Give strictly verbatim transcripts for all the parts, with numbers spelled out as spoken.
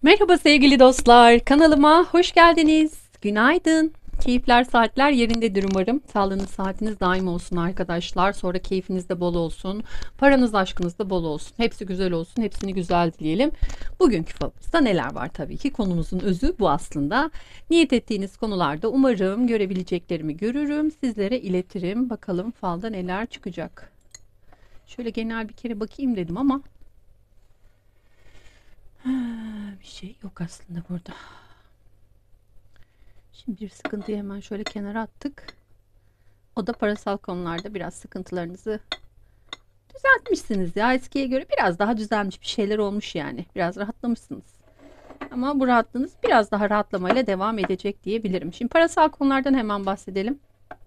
Merhaba sevgili dostlar, kanalıma hoş geldiniz. Günaydın. Keyifler, saatler yerindedir umarım. Sağlığınız, saatiniz daim olsun arkadaşlar. Sonra keyfiniz de bol olsun. Paranız, aşkınız da bol olsun. Hepsi güzel olsun. Hepsini güzel dileyelim. Bugünkü falımızda neler var tabii ki. Konumuzun özü bu aslında. Niyet ettiğiniz konularda umarım görebileceklerimi görürüm. Sizlere iletirim. Bakalım falda neler çıkacak. Şöyle genel bir kere bakayım dedim ama bir şey yok aslında burada. Şimdi bir sıkıntıyı hemen şöyle kenara attık. O da parasal konularda biraz sıkıntılarınızı düzeltmişsiniz ya. Eskiye göre biraz daha düzelmiş, bir şeyler olmuş yani. Biraz rahatlamışsınız. Ama bu rahatlığınız biraz daha rahatlamayla devam edecek diyebilirim. Şimdi parasal konulardan hemen bahsedelim.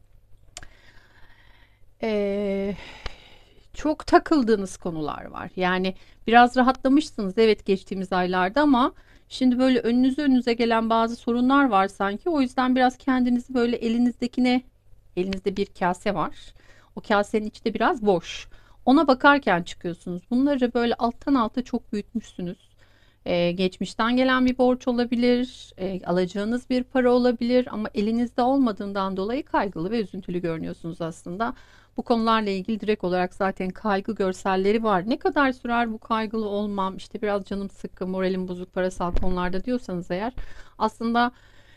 Ee, çok takıldığınız konular var. Yani biraz rahatlamışsınız evet geçtiğimiz aylarda ama şimdi böyle önünüze önünüze gelen bazı sorunlar var sanki. O yüzden biraz kendinizi böyle elinizdekine, elinizde bir kase var. O kasenin içi de biraz boş. Ona bakarken çıkıyorsunuz. Bunları böyle alttan alta çok büyütmüşsünüz. Ee, geçmişten gelen bir borç olabilir, e, alacağınız bir para olabilir ama elinizde olmadığından dolayı kaygılı ve üzüntülü görünüyorsunuz aslında. Bu konularla ilgili direkt olarak zaten kaygı görselleri var. Ne kadar sürer bu kaygılı olmam, işte biraz canım sıkkın, moralim bozuk parasal konularda diyorsanız eğer aslında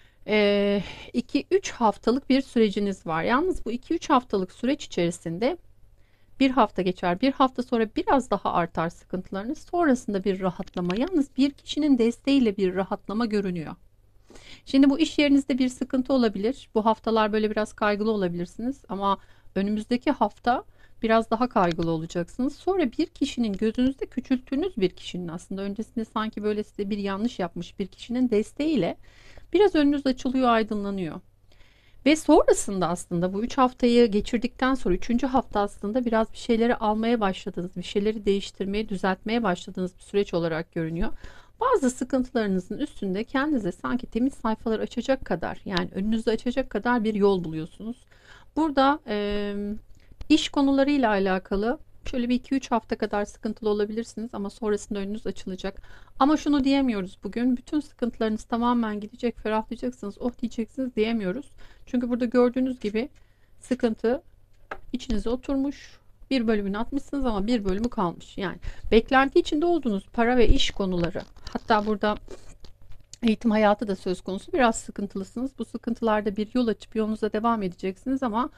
iki üç haftalık bir süreciniz var. Yalnız bu iki üç haftalık süreç içerisinde bir hafta geçer. Bir hafta sonra biraz daha artar sıkıntılarınız. Sonrasında bir rahatlama. Yalnız bir kişinin desteğiyle bir rahatlama görünüyor. Şimdi bu iş yerinizde bir sıkıntı olabilir. Bu haftalar böyle biraz kaygılı olabilirsiniz. Ama önümüzdeki hafta biraz daha kaygılı olacaksınız. Sonra bir kişinin gözünüzde küçülttüğünüz bir kişinin aslında öncesinde sanki böyle size bir yanlış yapmış bir kişinin desteğiyle biraz önünüz açılıyor, aydınlanıyor. Ve sonrasında aslında bu üç haftayı geçirdikten sonra üçüncü hafta aslında biraz bir şeyleri almaya başladığınız, bir şeyleri değiştirmeye, düzeltmeye başladığınız bir süreç olarak görünüyor. Bazı sıkıntılarınızın üstünde kendinize sanki temiz sayfalar açacak kadar, yani önünüzü açacak kadar bir yol buluyorsunuz. Burada e, iş konularıyla alakalı şöyle bir iki üç hafta kadar sıkıntılı olabilirsiniz ama sonrasında önünüz açılacak. Ama şunu diyemiyoruz bugün. Bütün sıkıntılarınız tamamen gidecek, ferahlayacaksınız, oh diyeceksiniz diyemiyoruz. Çünkü burada gördüğünüz gibi sıkıntı içinize oturmuş. Bir bölümünü atmışsınız ama bir bölümü kalmış. Yani beklenti içinde olduğunuz para ve iş konuları. Hatta burada eğitim hayatı da söz konusu. Biraz sıkıntılısınız. Bu sıkıntılarda bir yol açıp yolunuza devam edeceksiniz ama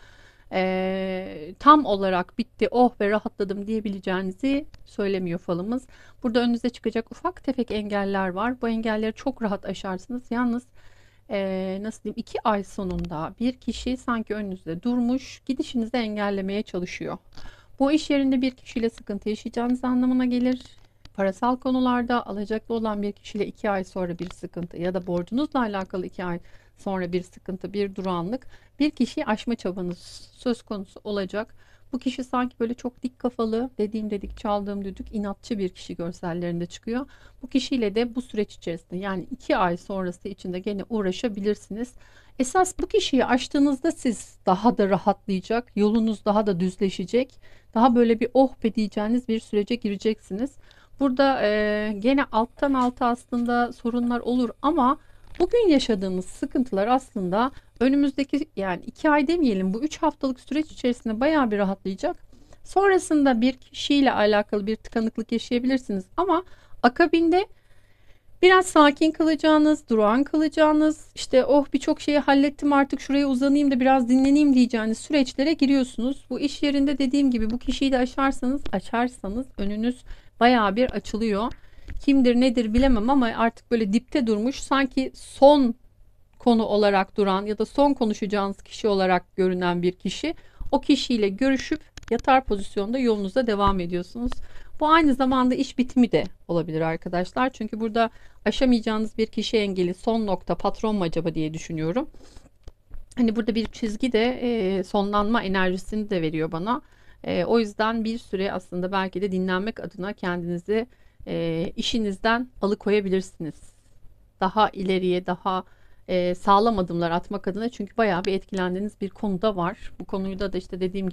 e, tam olarak bitti, oh ve rahatladım diyebileceğinizi söylemiyor falımız. Burada önünüze çıkacak ufak tefek engeller var. Bu engelleri çok rahat aşarsınız. Yalnız e, nasıl diyeyim, iki ay sonunda bir kişi sanki önünüzde durmuş, gidişinizi engellemeye çalışıyor. Bu iş yerinde bir kişiyle sıkıntı yaşayacağınız anlamına gelir. Parasal konularda alacaklı olan bir kişiyle iki ay sonra bir sıkıntı ya da borcunuzla alakalı iki ay sonra bir sıkıntı, bir durağanlık, bir kişiyi aşma çabanız söz konusu olacak. Bu kişi sanki böyle çok dik kafalı, dediğim dedik, çaldığım düdük, inatçı bir kişi görsellerinde çıkıyor. Bu kişiyle de bu süreç içerisinde, yani iki ay sonrası içinde gene uğraşabilirsiniz. Esas bu kişiyi aştığınızda siz daha da rahatlayacak, yolunuz daha da düzleşecek. Daha böyle bir oh be diyeceğiniz bir sürece gireceksiniz. Burada e, gene alttan alta aslında sorunlar olur ama bugün yaşadığımız sıkıntılar aslında önümüzdeki, yani iki ay demeyelim, bu üç haftalık süreç içerisinde bayağı bir rahatlayacak. Sonrasında bir kişiyle alakalı bir tıkanıklık yaşayabilirsiniz ama akabinde biraz sakin kalacağınız, durağan kalacağınız, işte oh birçok şeyi hallettim artık şuraya uzanayım da biraz dinleneyim diyeceğiniz süreçlere giriyorsunuz. Bu iş yerinde dediğim gibi bu kişiyi de aşarsanız, açarsanız önünüz bayağı bir açılıyor. Kimdir nedir bilemem ama artık böyle dipte durmuş, sanki son konu olarak duran ya da son konuşacağınız kişi olarak görünen bir kişi. O kişiyle görüşüp yatar pozisyonda yolunuza devam ediyorsunuz. Bu aynı zamanda iş bitimi de olabilir arkadaşlar. Çünkü burada aşamayacağınız bir kişi engeli, son nokta patron mu acaba diye düşünüyorum. Hani burada bir çizgi de e, sonlanma enerjisini de veriyor bana. E, o yüzden bir süre aslında belki de dinlenmek adına kendinizi e, işinizden alıkoyabilirsiniz. Daha ileriye, daha e, sağlam adımlar atmak adına, çünkü bayağı bir etkilendiğiniz bir konuda var. Bu konuyu da, da işte dediğim gibi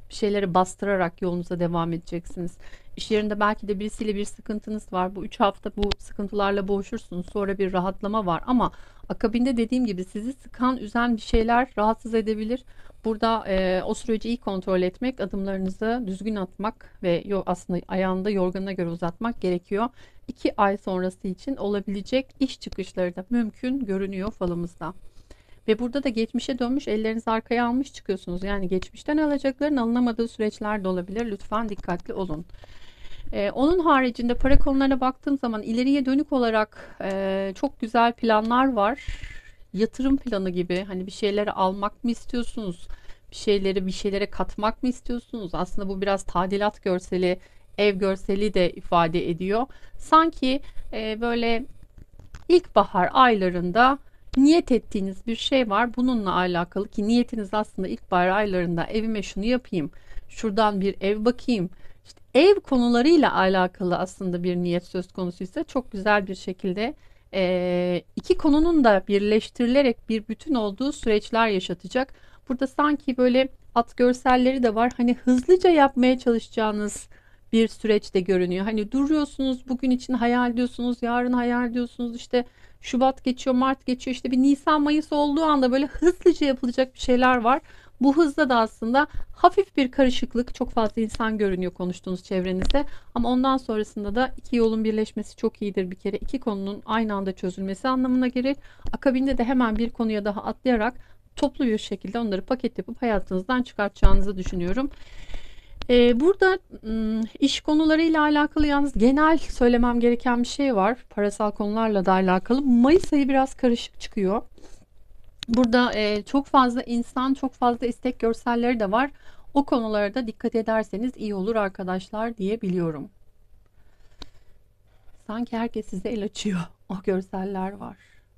Bir şeyleri bastırarak yolunuza devam edeceksiniz. İş yerinde belki de birisiyle bir sıkıntınız var. Bu üç hafta bu sıkıntılarla boğuşursunuz. Sonra bir rahatlama var ama akabinde dediğim gibi sizi sıkan, üzen bir şeyler rahatsız edebilir. Burada e, o süreci iyi kontrol etmek, adımlarınızı düzgün atmak ve yo, aslında ayağını da yorganına göre uzatmak gerekiyor. İki ay sonrası için olabilecek iş çıkışları da mümkün görünüyor falımızda. Ve burada da geçmişe dönmüş, ellerinizi arkaya almış çıkıyorsunuz. Yani geçmişten alacakların alınamadığı süreçler de olabilir. Lütfen dikkatli olun. Ee, onun haricinde para konularına baktığım zaman ileriye dönük olarak e, çok güzel planlar var. Yatırım planı gibi, hani bir şeyleri almak mı istiyorsunuz? Bir şeyleri bir şeylere katmak mı istiyorsunuz? Aslında bu biraz tadilat görseli, ev görseli de ifade ediyor. Sanki e, böyle İlkbahar aylarında niyet ettiğiniz bir şey var. Bununla alakalı ki niyetiniz aslında ilkbahar aylarında evime şunu yapayım, şuradan bir ev bakayım. İşte ev konularıyla alakalı aslında bir niyet söz konusu ise çok güzel bir şekilde eee, iki konunun da birleştirilerek bir bütün olduğu süreçler yaşatacak. Burada sanki böyle at görselleri de var. Hani hızlıca yapmaya çalışacağınız bir süreçte görünüyor. Hani duruyorsunuz, bugün için hayal ediyorsunuz, yarın hayal ediyorsunuz, işte Şubat geçiyor, Mart geçiyor, işte bir Nisan, Mayıs olduğu anda böyle hızlıca yapılacak bir şeyler var. Bu hızda da aslında hafif bir karışıklık, çok fazla insan görünüyor konuştuğunuz çevrenizde. Ama ondan sonrasında da iki yolun birleşmesi çok iyidir bir kere. İki konunun aynı anda çözülmesi anlamına gelir. Akabinde de hemen bir konuya daha atlayarak toplu bir şekilde onları paket yapıp hayatınızdan çıkartacağınızı düşünüyorum. Ee, burada ım, iş konularıyla alakalı yalnız genel söylemem gereken bir şey var. Parasal konularla da alakalı. Mayıs ayı biraz karışık çıkıyor. Burada e, çok fazla insan, çok fazla istek görselleri de var. O konulara da dikkat ederseniz iyi olur arkadaşlar diyebiliyorum. Sanki herkes size el açıyor. O görseller var.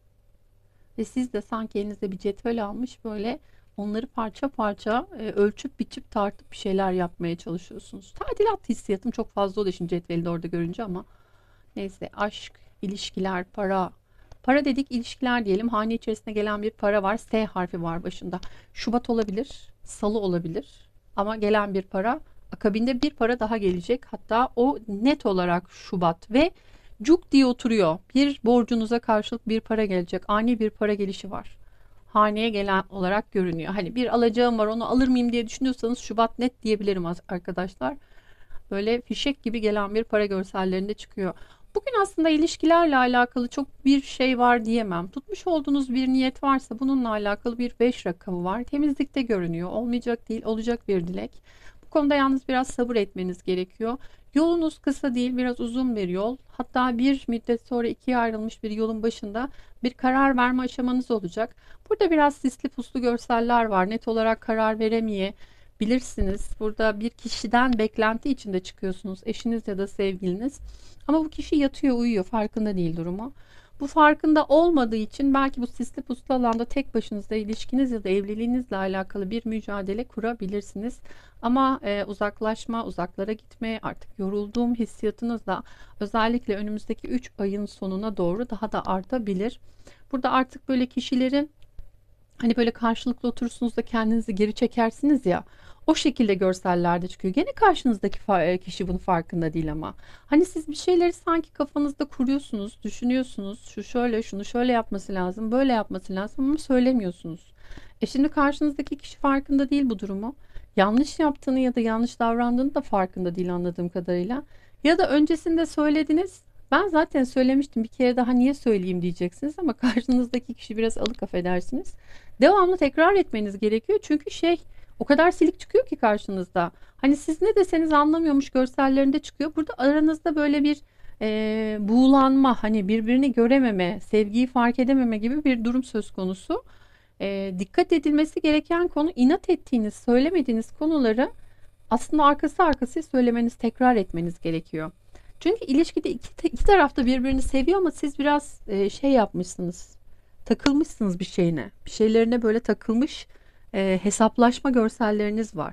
Ve siz de sanki elinizde bir cetvel almış böyle onları parça parça e, ölçüp biçip tartıp bir şeyler yapmaya çalışıyorsunuz. Tadilat hissiyatım çok fazla oluyor şimdi cetveli de orada görünce ama neyse, aşk, ilişkiler, para. Para dedik, ilişkiler diyelim. Hane içerisine gelen bir para var. S harfi var başında. Şubat olabilir, Salı olabilir. Ama gelen bir para, akabinde bir para daha gelecek. Hatta o net olarak Şubat ve cuk diye oturuyor. Bir borcunuza karşılık bir para gelecek. Ani bir para gelişi var. Haneye gelen olarak görünüyor. Hani bir alacağım var, onu alır mıyım diye düşünüyorsanız Şubat net diyebilirim arkadaşlar. Böyle fişek gibi gelen bir para görsellerinde çıkıyor. Bugün aslında ilişkilerle alakalı çok bir şey var diyemem. Tutmuş olduğunuz bir niyet varsa bununla alakalı bir beş rakamı var. Temizlikte görünüyor. Olmayacak değil, olacak bir dilek. Bu konuda yalnız biraz sabır etmeniz gerekiyor. Yolunuz kısa değil, biraz uzun bir yol. Hatta bir müddet sonra ikiye ayrılmış bir yolun başında bir karar verme aşamanız olacak. Burada biraz sisli puslu görseller var. Net olarak karar veremeye bilirsiniz. Burada bir kişiden beklenti içinde çıkıyorsunuz. Eşiniz ya da sevgiliniz. Ama bu kişi yatıyor, uyuyor. Farkında değil durumu. Bu farkında olmadığı için belki bu sisli puslu alanda tek başınızda ilişkiniz ya da evliliğinizle alakalı bir mücadele kurabilirsiniz. Ama e, uzaklaşma, uzaklara gitme, artık yorulduğum hissiyatınız da özellikle önümüzdeki üç ayın sonuna doğru daha da artabilir. Burada artık böyle kişilerin, hani böyle karşılıklı oturursunuz da kendinizi geri çekersiniz ya. O şekilde görsellerde çıkıyor. Gene karşınızdaki fa- kişi bunun farkında değil ama. Hani siz bir şeyleri sanki kafanızda kuruyorsunuz, düşünüyorsunuz. Şu şöyle, şunu şöyle yapması lazım, böyle yapması lazım ama söylemiyorsunuz. E şimdi karşınızdaki kişi farkında değil bu durumu. Yanlış yaptığını ya da yanlış davrandığını da farkında değil anladığım kadarıyla. Ya da öncesinde söylediniz. Ben zaten söylemiştim, bir kere daha niye söyleyeyim diyeceksiniz ama karşınızdaki kişi biraz alık, affedersiniz. Devamlı tekrar etmeniz gerekiyor çünkü şey, o kadar silik çıkıyor ki karşınızda. Hani siz ne deseniz anlamıyormuş görsellerinde çıkıyor. Burada aranızda böyle bir e, buğulanma, hani birbirini görememe, sevgiyi fark edememe gibi bir durum söz konusu. E, dikkat edilmesi gereken konu, inat ettiğiniz, söylemediğiniz konuları aslında arkası arkası söylemeniz, tekrar etmeniz gerekiyor. Çünkü ilişkide iki, iki taraf da birbirini seviyor ama siz biraz e, şey yapmışsınız. Takılmışsınız bir şeyine. Bir şeylerine böyle takılmış e, hesaplaşma görselleriniz var.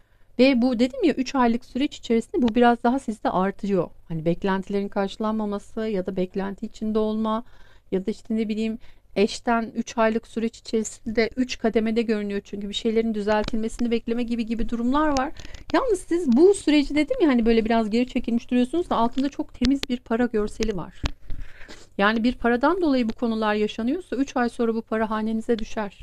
Ve bu dedim ya, üç aylık süreç içerisinde bu biraz daha sizde artıyor. Hani beklentilerin karşılanmaması ya da beklenti içinde olma ya da işte ne bileyim Eşten üç aylık süreç içerisinde üç kademede görünüyor, çünkü bir şeylerin düzeltilmesini bekleme gibi gibi durumlar var. Yalnız siz bu süreci, dedim ya hani böyle biraz geri çekilmiş duruyorsunuz da, altında çok temiz bir para görseli var. Yani bir paradan dolayı bu konular yaşanıyorsa üç ay sonra bu para hanenize düşer.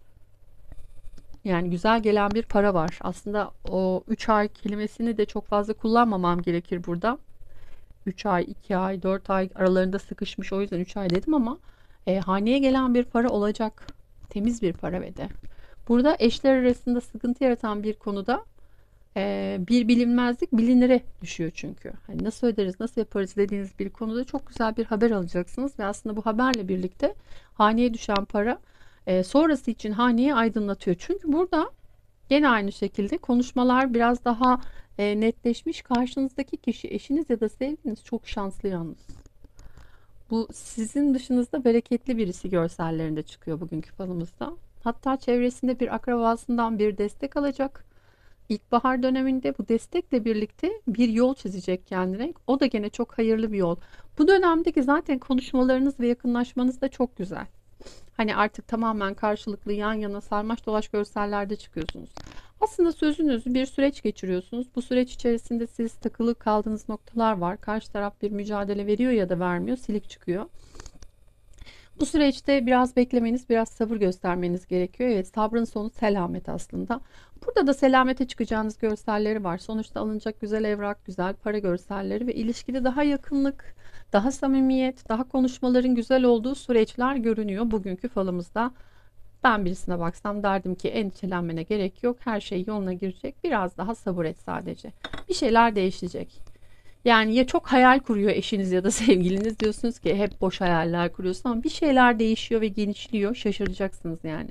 Yani güzel gelen bir para var. Aslında o üç ay kelimesini de çok fazla kullanmamam gerekir burada. üç ay, iki ay, dört ay aralarında sıkışmış, o yüzden üç ay dedim ama e, haneye gelen bir para olacak. Temiz bir para ve de. Burada eşler arasında sıkıntı yaratan bir konuda e, bir bilinmezlik bilinire düşüyor çünkü. Hani nasıl öderiz, nasıl yaparız dediğiniz bir konuda çok güzel bir haber alacaksınız ve aslında bu haberle birlikte haneye düşen para e, sonrası için haneyi aydınlatıyor. Çünkü burada gene aynı şekilde konuşmalar biraz daha e, netleşmiş. Karşınızdaki kişi, eşiniz ya da sevgiliniz, çok şanslı yalnız. Bu sizin dışınızda bereketli birisi görsellerinde çıkıyor bugünkü falımızda. Hatta çevresinde bir akrabasından bir destek alacak. İlkbahar döneminde bu destekle birlikte bir yol çizecek kendine. O da gene çok hayırlı bir yol. Bu dönemdeki zaten konuşmalarınız ve yakınlaşmanız da çok güzel. Hani artık tamamen karşılıklı yan yana sarmaş dolaş görsellerde çıkıyorsunuz. Aslında sözünüzü bir süreç geçiriyorsunuz. Bu süreç içerisinde siz takılı kaldığınız noktalar var. Karşı taraf bir mücadele veriyor ya da vermiyor, silik çıkıyor. Bu süreçte biraz beklemeniz, biraz sabır göstermeniz gerekiyor. Evet, sabrın sonu selamet aslında. Burada da selamete çıkacağınız görselleri var. Sonuçta alınacak güzel evrak, güzel para görselleri ve ilişkide daha yakınlık, daha samimiyet, daha konuşmaların güzel olduğu süreçler görünüyor bugünkü falımızda. Ben birisine baksam derdim ki endişelenmene gerek yok. Her şey yoluna girecek. Biraz daha sabır et sadece. Bir şeyler değişecek. Yani ya çok hayal kuruyor eşiniz ya da sevgiliniz, diyorsunuz ki hep boş hayaller kuruyorsun, ama bir şeyler değişiyor ve genişliyor. Şaşıracaksınız yani.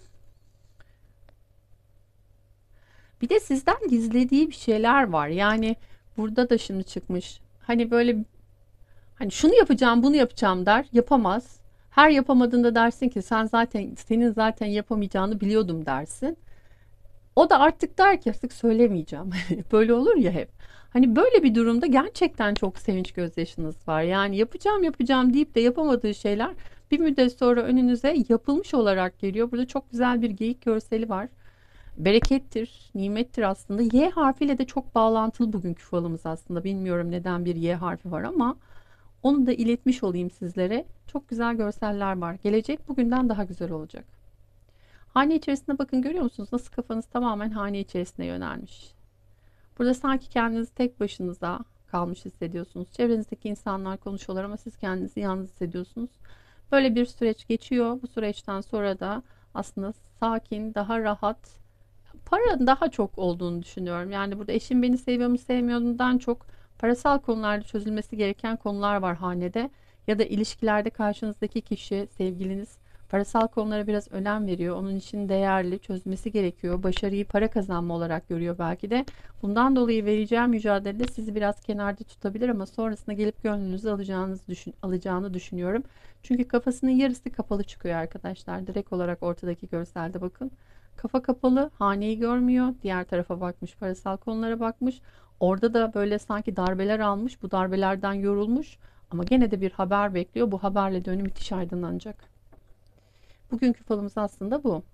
Bir de sizden gizlediği bir şeyler var. Yani burada da şimdi çıkmış. Hani böyle, hani şunu yapacağım, bunu yapacağım der, yapamaz. Her yapamadığında dersin ki sen zaten, senin zaten yapamayacağını biliyordum dersin. O da artık der ki artık söylemeyeceğim. Böyle olur ya hep. Hani böyle bir durumda gerçekten çok sevinç gözyaşınız var. Yani yapacağım yapacağım deyip de yapamadığı şeyler bir müddet sonra önünüze yapılmış olarak geliyor. Burada çok güzel bir geyik görseli var. Berekettir, nimettir aslında. Y harfiyle de çok bağlantılı bugünkü falımız aslında. Bilmiyorum neden bir Y harfi var ama onu da iletmiş olayım sizlere. Çok güzel görseller var. Gelecek bugünden daha güzel olacak. Hane içerisinde bakın, görüyor musunuz? Nasıl kafanız tamamen hane içerisine yönelmiş. Burada sanki kendinizi tek başınıza kalmış hissediyorsunuz. Çevrenizdeki insanlar konuşuyorlar ama siz kendinizi yalnız hissediyorsunuz. Böyle bir süreç geçiyor. Bu süreçten sonra da aslında sakin, daha rahat, para daha çok olduğunu düşünüyorum. Yani burada eşim beni seviyor mu sevmiyorumdan çok parasal konularda çözülmesi gereken konular var hanede. Ya da ilişkilerde karşınızdaki kişi, sevgiliniz parasal konulara biraz önem veriyor. Onun için değerli, çözmesi gerekiyor. Başarıyı para kazanma olarak görüyor belki de. Bundan dolayı vereceğim mücadelede sizi biraz kenarda tutabilir ama sonrasında gelip gönlünüzü alacağınızı düşün, alacağını düşünüyorum. Çünkü kafasının yarısı kapalı çıkıyor arkadaşlar. Direkt olarak ortadaki görselde bakın. Kafa kapalı, haneyi görmüyor. Diğer tarafa bakmış, parasal konulara bakmış. Orada da böyle sanki darbeler almış. Bu darbelerden yorulmuş. Ama gene de bir haber bekliyor. Bu haberle de önü müthiş aydınlanacak. Bugünkü falımız aslında bu.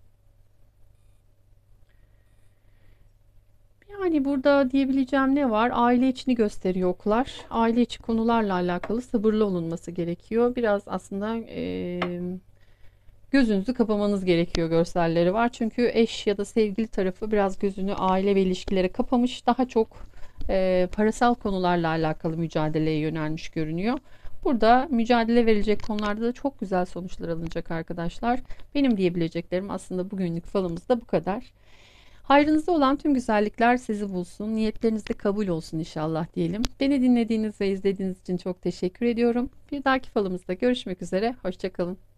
Yani burada diyebileceğim ne var? Aile içini gösteriyor oklar. Aile içi konularla alakalı sabırlı olunması gerekiyor. Biraz aslında e, gözünüzü kapamanız gerekiyor görselleri var. Çünkü eş ya da sevgili tarafı biraz gözünü aile ve ilişkilere kapamış. Daha çok e, parasal konularla alakalı mücadeleye yönelmiş görünüyor. Burada mücadele verilecek konularda da çok güzel sonuçlar alınacak arkadaşlar. Benim diyebileceklerim aslında bugünlük falımız da bu kadar. Hayrınızda olan tüm güzellikler sizi bulsun. Niyetleriniz de kabul olsun inşallah diyelim. Beni dinlediğiniz ve izlediğiniz için çok teşekkür ediyorum. Bir dahaki falımızda görüşmek üzere. Hoşça kalın.